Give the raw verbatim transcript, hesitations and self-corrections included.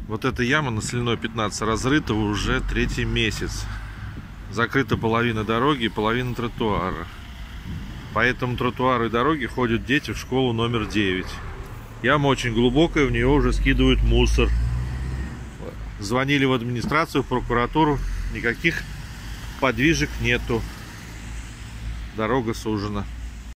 Вот эта яма на Соляной пятнадцать разрыта уже третий месяц. Закрыта половина дороги и половина тротуара. По этому тротуару и дороге ходят дети в школу номер девять. Яма очень глубокая, в нее уже скидывают мусор. Звонили в администрацию, в прокуратуру. Никаких подвижек нету. Дорога сужена.